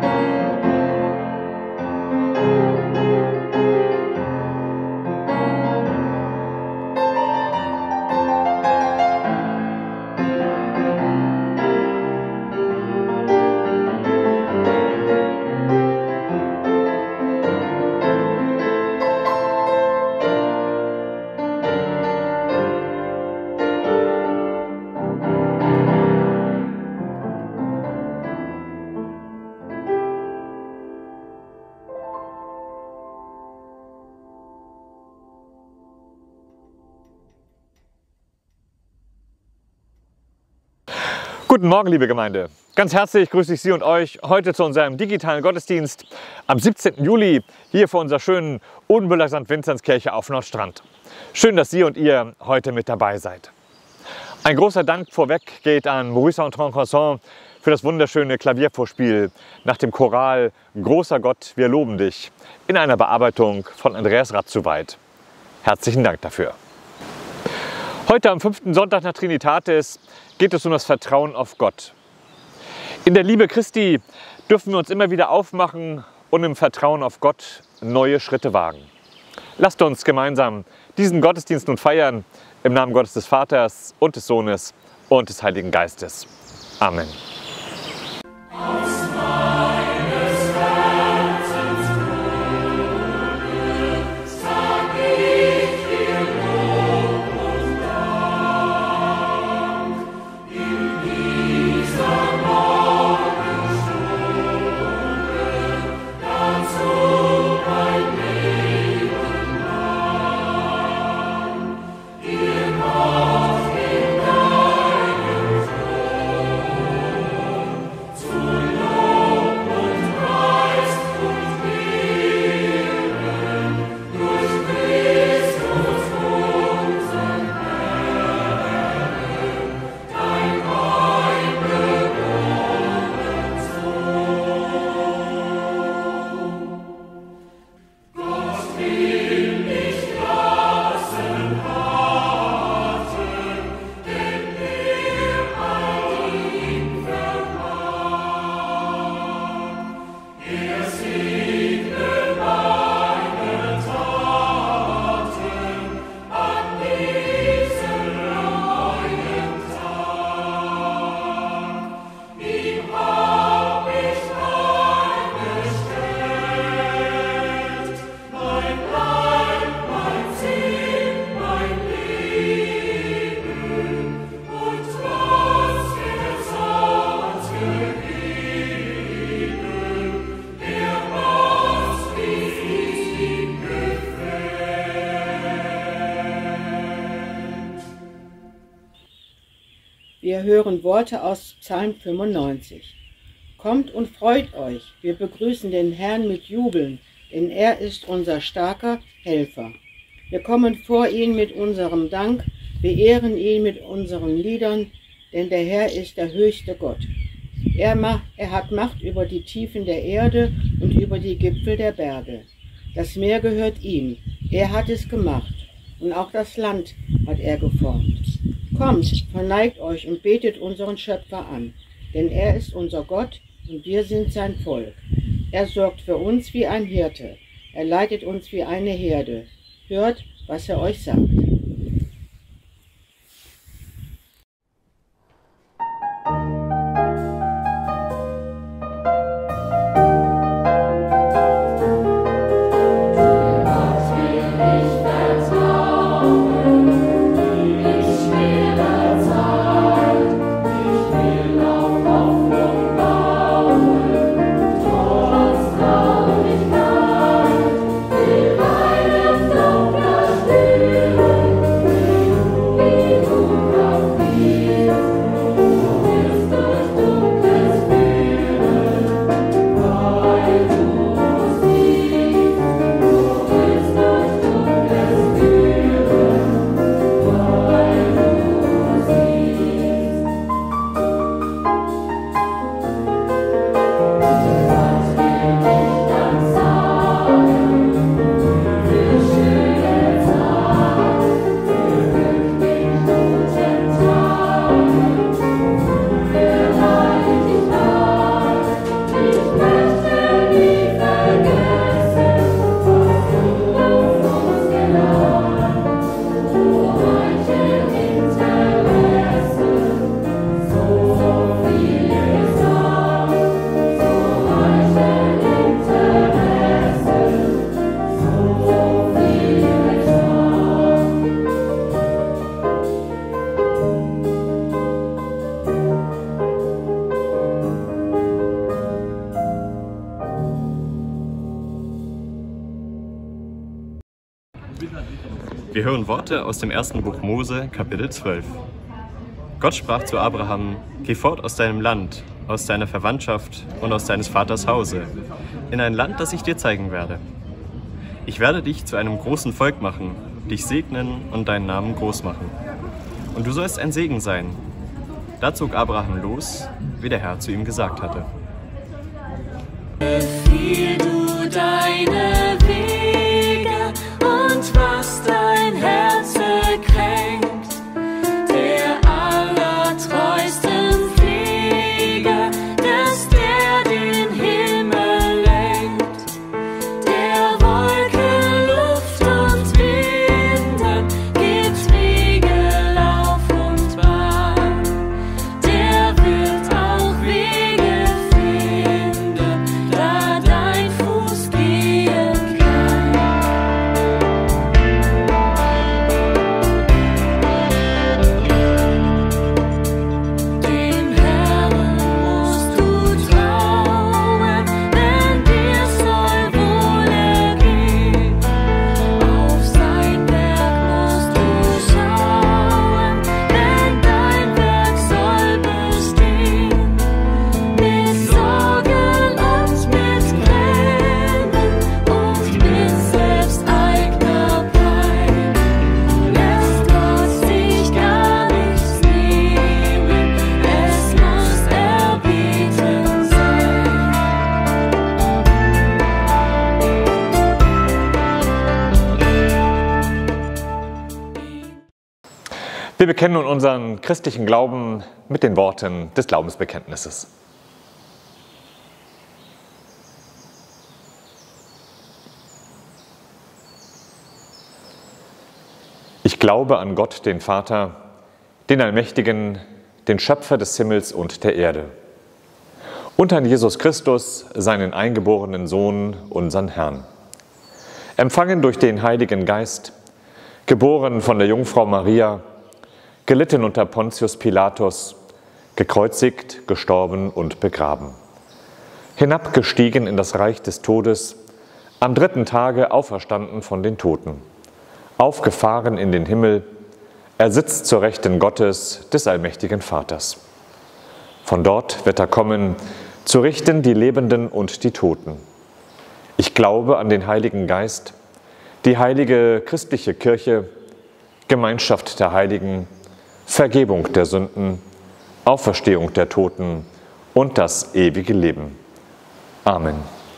Guten Morgen, liebe Gemeinde. Ganz herzlich grüße ich Sie und euch heute zu unserem digitalen Gottesdienst am 17. Juli hier vor unserer schönen Odenbüller St. Vinzenskirche auf Nordstrand. Schön, dass Sie und ihr heute mit dabei seid. Ein großer Dank vorweg geht an Maurice Antron-Casson für das wunderschöne Klaviervorspiel nach dem Choral Großer Gott, wir loben dich in einer Bearbeitung von Andreas Ratzuweit. Herzlichen Dank dafür. Heute am 5. Sonntag nach Trinitatis geht es um das Vertrauen auf Gott. In der Liebe Christi dürfen wir uns immer wieder aufmachen und im Vertrauen auf Gott neue Schritte wagen. Lasst uns gemeinsam diesen Gottesdienst nun feiern, im Namen Gottes des Vaters und des Sohnes und des Heiligen Geistes. Amen. Wir hören Worte aus Psalm 95. Kommt und freut euch, wir begrüßen den Herrn mit Jubeln, denn er ist unser starker Helfer. Wir kommen vor ihn mit unserem Dank, wir ehren ihn mit unseren Liedern, denn der Herr ist der höchste Gott. Er hat Macht über die Tiefen der Erde und über die Gipfel der Berge. Das Meer gehört ihm, er hat es gemacht, und auch das Land hat er geformt. Kommt, verneigt euch und betet unseren Schöpfer an, denn er ist unser Gott und wir sind sein Volk. Er sorgt für uns wie ein Hirte, er leitet uns wie eine Herde. Hört, was er euch sagt. Thank you. Wir hören Worte aus dem ersten Buch Mose, Kapitel 12. Gott sprach zu Abraham: Geh fort aus deinem Land, aus deiner Verwandtschaft und aus deines Vaters Hause, in ein Land, das ich dir zeigen werde. Ich werde dich zu einem großen Volk machen, dich segnen und deinen Namen groß machen. Und du sollst ein Segen sein. Da zog Abraham los, wie der Herr zu ihm gesagt hatte. Befiehl du deine Wege und was dein Herz kränkt, der allertreusten Pflege, dass der den Himmel lenkt, der Wolke, Luft und Winden gibt Wege, Lauf und Bahn, der wird auch Wege finden, da dein Fuß gehen kann. Dem Herrn musst du trauen, denn dir soll wohl ergehen. Auf sein Werk musst du schauen, denn dein Werk soll bestehen. Mit Sorgen und mit Grämen und mit selbsteigner Pein lässt Gott sich gar nichts nehmen, es muss erbieten sein. Wir bekennen nun unseren christlichen Glauben mit den Worten des Glaubensbekenntnisses. Ich glaube an Gott, den Vater, den Allmächtigen, den Schöpfer des Himmels und der Erde, und an Jesus Christus, seinen eingeborenen Sohn, unseren Herrn, empfangen durch den Heiligen Geist, geboren von der Jungfrau Maria, gelitten unter Pontius Pilatus, gekreuzigt, gestorben und begraben, hinabgestiegen in das Reich des Todes, am dritten Tage auferstanden von den Toten, aufgefahren in den Himmel, er sitzt zur Rechten Gottes, des allmächtigen Vaters. Von dort wird er kommen, zu richten die Lebenden und die Toten. Ich glaube an den Heiligen Geist, die heilige christliche Kirche, Gemeinschaft der Heiligen, Vergebung der Sünden, Auferstehung der Toten und das ewige Leben. Amen.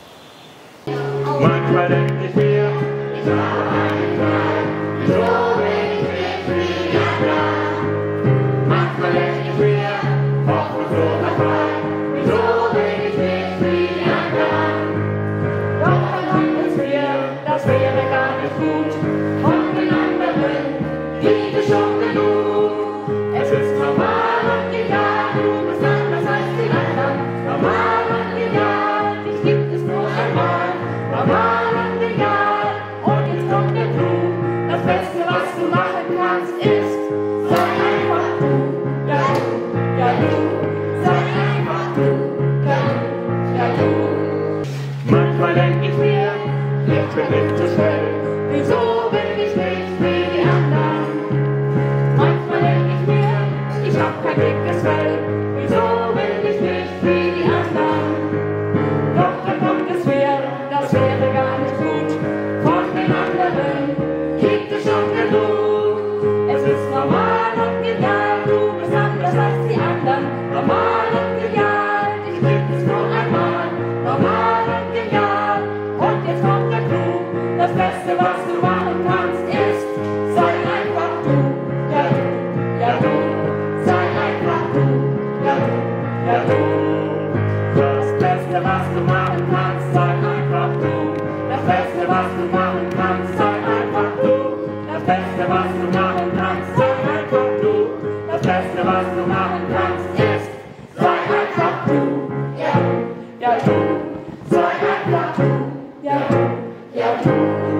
Manchmal denk ich mir, ich habe einen Tag, so wenig wie ein Jahr. Manchmal denk ich mir, hoffnungslos dabei, so wenig wie ein Jahr. Doch dann kommt es mir, das wäre gar nicht gut, von den anderen gibt es schon genug. Es ist normal und egal, du bist anders als die anderen. Normal und egal, dich gibt es nur einmal. Normal und egal, und jetzt kommt der Clou. Das Beste, was du machen kannst, ist, sei einfach du. Ja du, ja du, sei einfach du. Ja du, ja du. Manchmal denk ich mir, ich bin nicht so schnell. Wieso bin ich nicht wie die anderen? Manchmal denk ich mir, ich hab kein dickes Fell. Wieso bin ich nicht wie die anderen? Doch dann kommt es mir, das wäre gar nicht gut. Von den anderen gibt es schon genug. Es ist normal und egal, du bist anders als die anderen. Normal und egal, dich gibt es nur einmal. Normal und egal, und jetzt kommt der Clou. Das Beste, was du machen kannst, ist, sei einfach du. Ja du, ja du, sei einfach du. Ja du, ja du. Das Beste, was du machen kannst, sei einfach du. Das Beste, was du machen kannst, sei einfach du. Das Beste, was du machen kannst, sei einfach du. Das Beste, was du machen kannst, ist, sei einfach du. Ja du, ja du, sei einfach du. Ja du, ja du.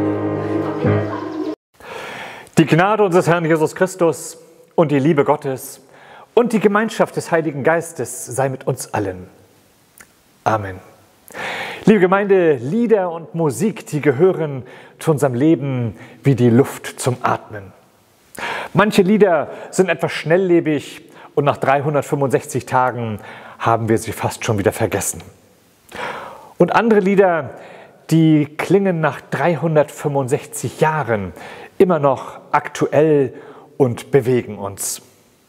Die Gnade unseres Herrn Jesus Christus und die Liebe Gottes und die Gemeinschaft des Heiligen Geistes sei mit uns allen. Amen. Liebe Gemeinde, Lieder und Musik, die gehören zu unserem Leben wie die Luft zum Atmen. Manche Lieder sind etwas schnelllebig und nach 365 Tagen haben wir sie fast schon wieder vergessen. Und andere Lieder, die klingen nach 365 Jahren immer noch aktuell und bewegen uns.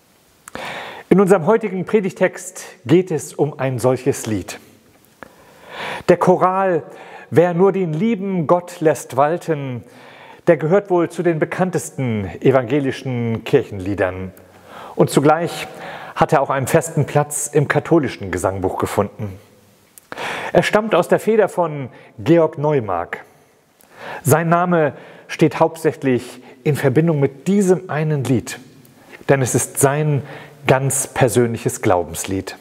In unserem heutigen Predigtext geht es um ein solches Lied. Der Choral „Wer nur den lieben Gott lässt walten", der gehört wohl zu den bekanntesten evangelischen Kirchenliedern. Und zugleich hat er auch einen festen Platz im katholischen Gesangbuch gefunden. Er stammt aus der Feder von Georg Neumark. Sein Name steht hauptsächlich in Verbindung mit diesem einen Lied, denn es ist sein ganz persönliches Glaubenslied.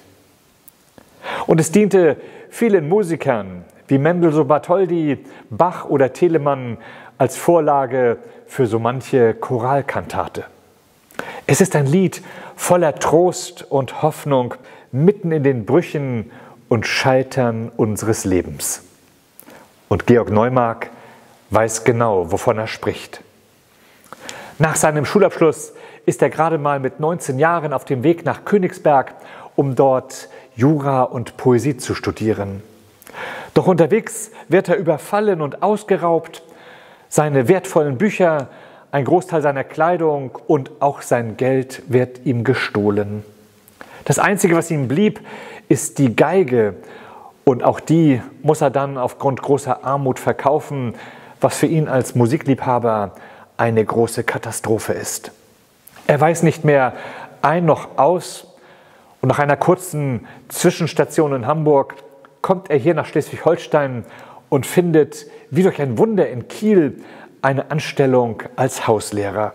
Und es diente vielen Musikern wie Mendelssohn Bartholdy, Bach oder Telemann als Vorlage für so manche Choralkantate. Es ist ein Lied voller Trost und Hoffnung mitten in den Brüchen und Scheitern unseres Lebens. Und Georg Neumark weiß genau, wovon er spricht. Nach seinem Schulabschluss ist er gerade mal mit 19 Jahren auf dem Weg nach Königsberg, um dort Jura und Poesie zu studieren. Doch unterwegs wird er überfallen und ausgeraubt. Seine wertvollen Bücher, ein Großteil seiner Kleidung und auch sein Geld wird ihm gestohlen. Das Einzige, was ihm blieb, ist die Geige. Und auch die muss er dann aufgrund großer Armut verkaufen, was für ihn als Musikliebhaber eine große Katastrophe ist. Er weiß nicht mehr ein noch aus. Und nach einer kurzen Zwischenstation in Hamburg kommt er hier nach Schleswig-Holstein und findet, wie durch ein Wunder in Kiel, eine Anstellung als Hauslehrer.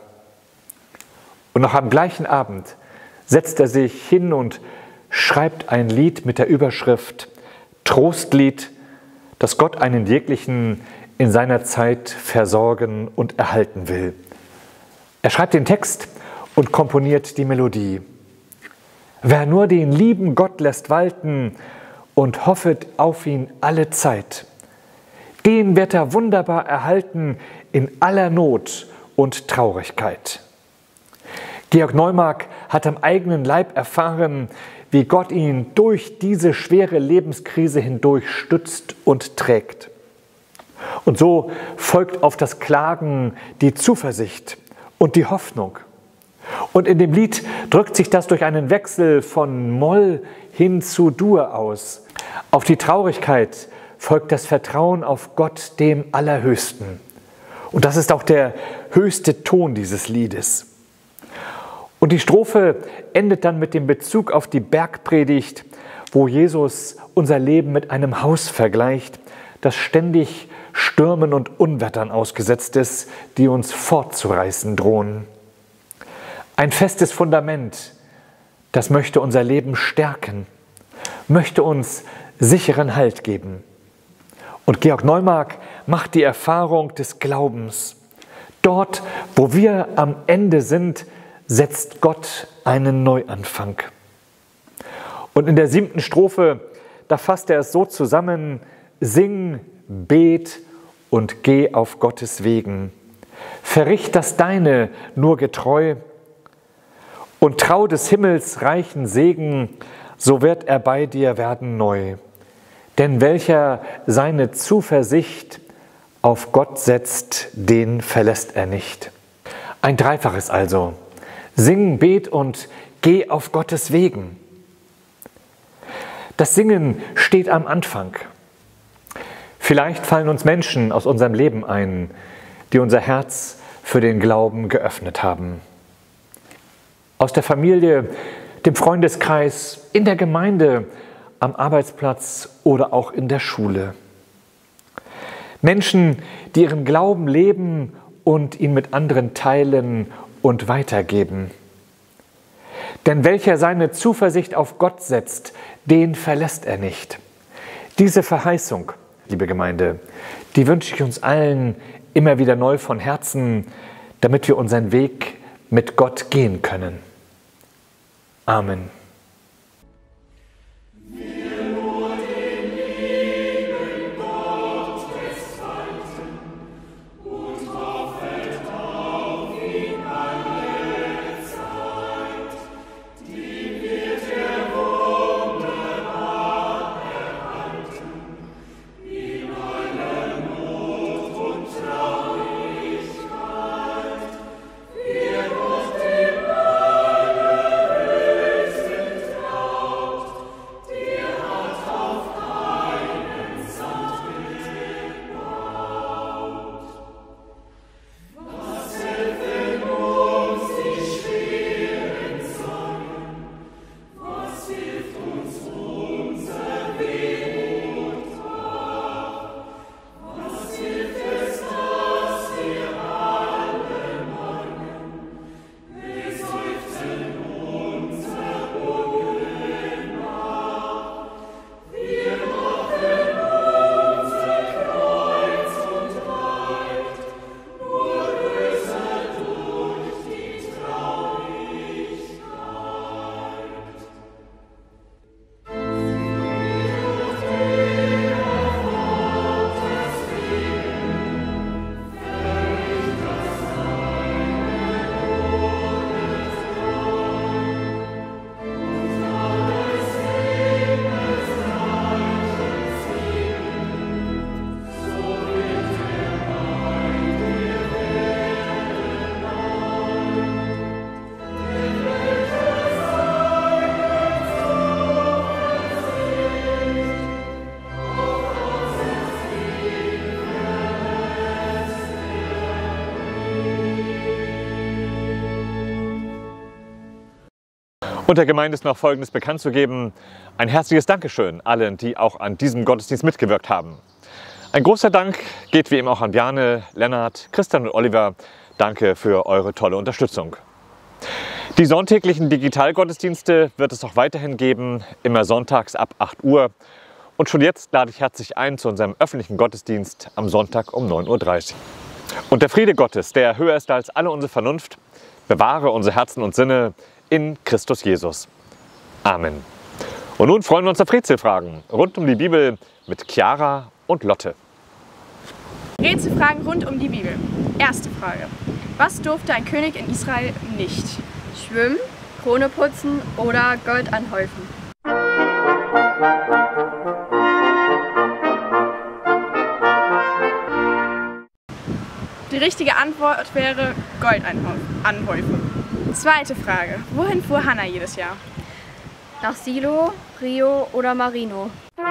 Und noch am gleichen Abend setzt er sich hin und schreibt ein Lied mit der Überschrift Trostlied, das Gott einen jeglichen in seiner Zeit versorgen und erhalten will. Er schreibt den Text und komponiert die Melodie. Wer nur den lieben Gott lässt walten und hoffet auf ihn alle Zeit, den wird er wunderbar erhalten in aller Not und Traurigkeit. Georg Neumark hat am eigenen Leib erfahren, wie Gott ihn durch diese schwere Lebenskrise hindurch stützt und trägt. Und so folgt auf das Klagen die Zuversicht und die Hoffnung. Und in dem Lied drückt sich das durch einen Wechsel von Moll hin zu Dur aus. Auf die Traurigkeit folgt das Vertrauen auf Gott, dem Allerhöchsten. Und das ist auch der höchste Ton dieses Liedes. Und die Strophe endet dann mit dem Bezug auf die Bergpredigt, wo Jesus unser Leben mit einem Haus vergleicht, das ständig Stürmen und Unwettern ausgesetzt ist, die uns fortzureißen drohen. Ein festes Fundament, das möchte unser Leben stärken, möchte uns sicheren Halt geben. Und Georg Neumark macht die Erfahrung des Glaubens. Dort, wo wir am Ende sind, setzt Gott einen Neuanfang. Und in der 7. Strophe, da fasst er es so zusammen: Sing, bet und geh auf Gottes Wegen. Verricht das Deine nur getreu und trau des Himmels reichen Segen, so wird er bei dir werden neu. Denn welcher seine Zuversicht auf Gott setzt, den verlässt er nicht. Ein Dreifaches also. Sing, bet und geh auf Gottes Wegen. Das Singen steht am Anfang. Vielleicht fallen uns Menschen aus unserem Leben ein, die unser Herz für den Glauben geöffnet haben. Aus der Familie, dem Freundeskreis, in der Gemeinde, am Arbeitsplatz oder auch in der Schule. Menschen, die ihren Glauben leben und ihn mit anderen teilen und weitergeben. Denn welcher seine Zuversicht auf Gott setzt, den verlässt er nicht. Diese Verheißung, liebe Gemeinde, die wünsche ich uns allen immer wieder neu von Herzen, damit wir unseren Weg mit Gott gehen können. Amen. Wir nur den lieben Und der Gemeinde ist noch Folgendes bekannt zu geben: ein herzliches Dankeschön allen, die auch an diesem Gottesdienst mitgewirkt haben. Ein großer Dank geht wie eben auch an Bjarne, Lennart, Christian und Oliver. Danke für eure tolle Unterstützung. Die sonntäglichen Digitalgottesdienste wird es auch weiterhin geben, immer sonntags ab 8 Uhr. Und schon jetzt lade ich herzlich ein zu unserem öffentlichen Gottesdienst am Sonntag um 9:30 Uhr. Und der Friede Gottes, der höher ist als alle unsere Vernunft, bewahre unsere Herzen und Sinne in Christus Jesus. Amen. Und nun freuen wir uns auf Rätselfragen rund um die Bibel mit Chiara und Lotte. Rätselfragen rund um die Bibel. Erste Frage. Was durfte ein König in Israel nicht? Schwimmen, Krone putzen oder Gold anhäufen? Die richtige Antwort wäre Gold anhäufen. Zweite Frage. Wohin fuhr Hannah jedes Jahr? Nach Silo, Rio oder Marino?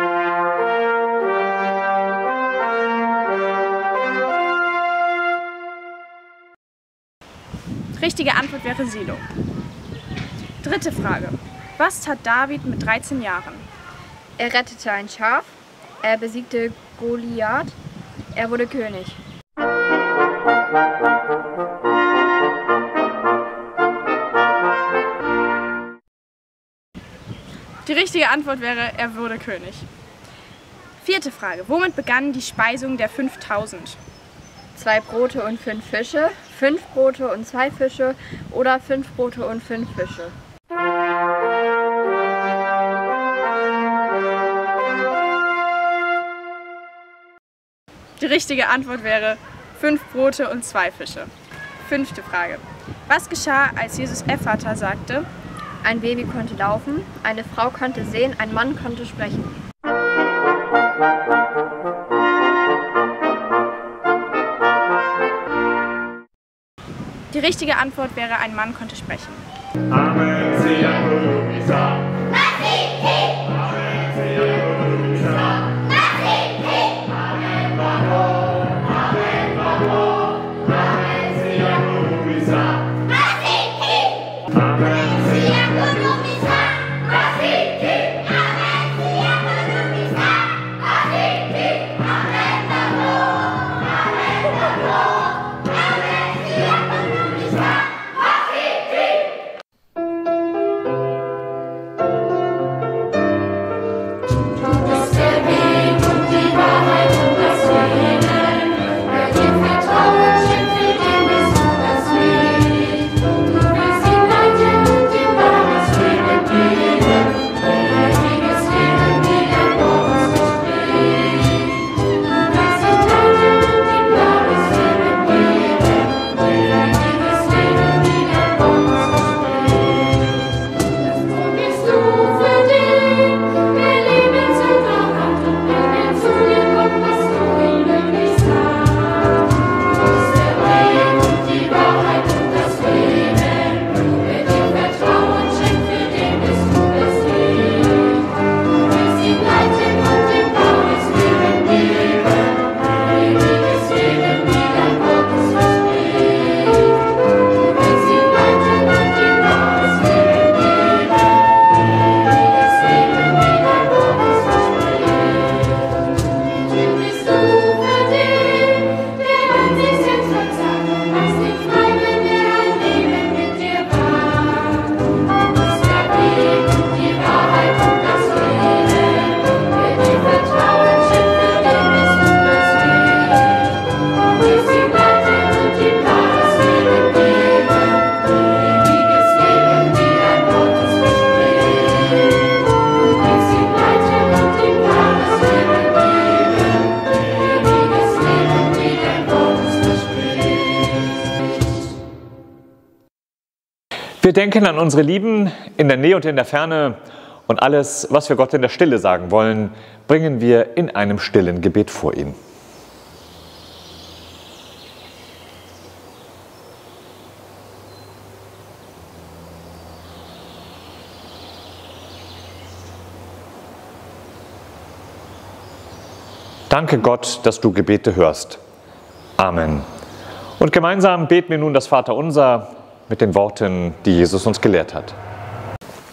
Richtige Antwort wäre Silo. Dritte Frage. Was tat David mit 13 Jahren? Er rettete ein Schaf, er besiegte Goliath, er wurde König. Die richtige Antwort wäre, er wurde König. Vierte Frage. Womit begann die Speisung der 5000? 2 Brote und 5 Fische, 5 Brote und 2 Fische oder 5 Brote und 5 Fische? Die richtige Antwort wäre 5 Brote und 2 Fische. Fünfte Frage. Was geschah, als Jesus Ephata sagte? Ein Baby konnte laufen, eine Frau konnte sehen, ein Mann konnte sprechen. Die richtige Antwort wäre, ein Mann konnte sprechen. Amen, Siakurumisa. Amen, Siakurumisa. Amen, Babo. Amen, Babo. Amen, Siakurumisa. Amen, Siakurumisa. Wir denken an unsere Lieben in der Nähe und in der Ferne und alles, was wir Gott in der Stille sagen wollen, bringen wir in einem stillen Gebet vor ihn. Danke Gott, dass du Gebete hörst. Amen. Und gemeinsam beten wir nun das Vaterunser mit den Worten, die Jesus uns gelehrt hat.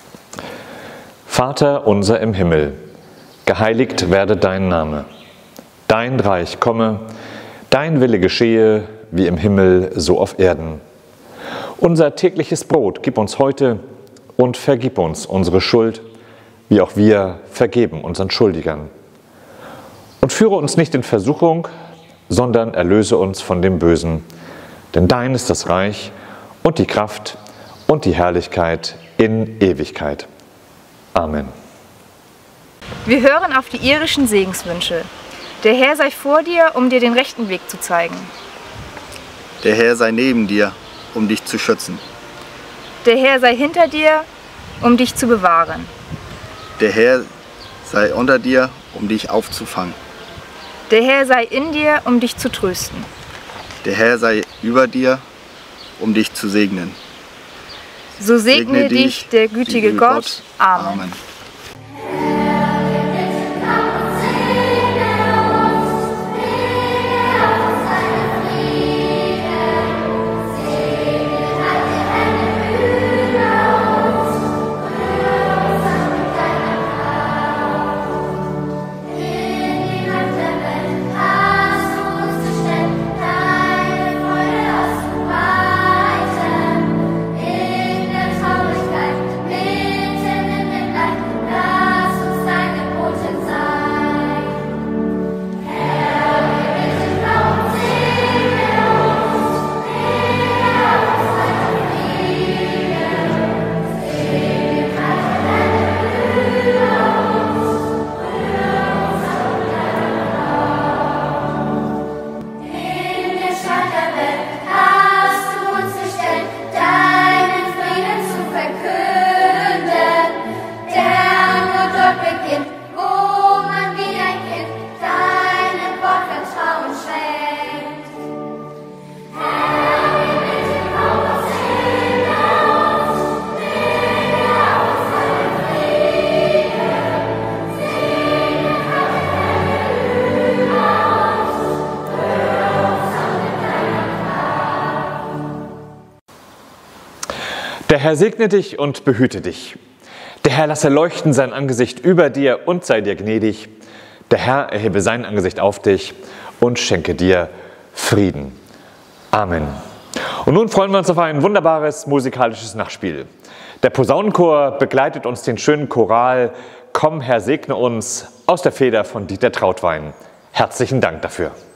Vater unser im Himmel, geheiligt werde dein Name. Dein Reich komme, dein Wille geschehe, wie im Himmel, so auf Erden. Unser tägliches Brot gib uns heute und vergib uns unsere Schuld, wie auch wir vergeben unseren Schuldigern. Und führe uns nicht in Versuchung, sondern erlöse uns von dem Bösen. Denn dein ist das Reich und die Kraft und die Herrlichkeit in Ewigkeit. Amen. Wir hören auf die irischen Segenswünsche. Der Herr sei vor dir, um dir den rechten Weg zu zeigen. Der Herr sei neben dir, um dich zu schützen. Der Herr sei hinter dir, um dich zu bewahren. Der Herr sei unter dir, um dich aufzufangen. Der Herr sei in dir, um dich zu trösten. Der Herr sei über dir, um dich zu segnen. So segne dich der gütige Gott. Amen. Der Herr segne dich und behüte dich. Der Herr lasse leuchten sein Angesicht über dir und sei dir gnädig. Der Herr erhebe sein Angesicht auf dich und schenke dir Frieden. Amen. Und nun freuen wir uns auf ein wunderbares musikalisches Nachspiel. Der Posaunenchor begleitet uns den schönen Choral Komm, Herr, segne uns aus der Feder von Dieter Trautwein. Herzlichen Dank dafür.